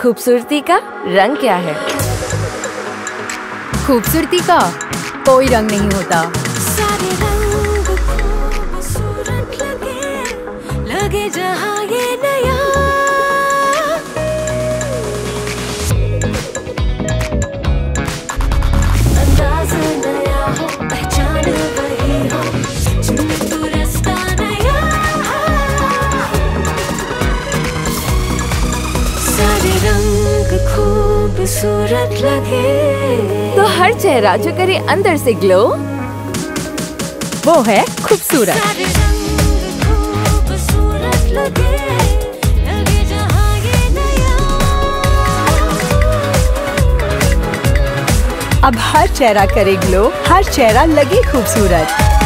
खूबसूरती का रंग क्या है? खूबसूरती का कोई रंग नहीं होता। सारे रंग खूबसूरत लगे जहाँ ये नया। अंदाज नया हो, पहचान वही हो, चुन तू रास्ता नया। सारे रंग खूबसूरत लगे। तो हर चेहरा जो करे अंदर से ग्लो, वो है खूबसूरत। सारे रंग खूबसूरत लगे, लगे जहाँ ये नया। अब हर चेहरा करे ग्लो, हर चेहरा लगे खूबसूरत।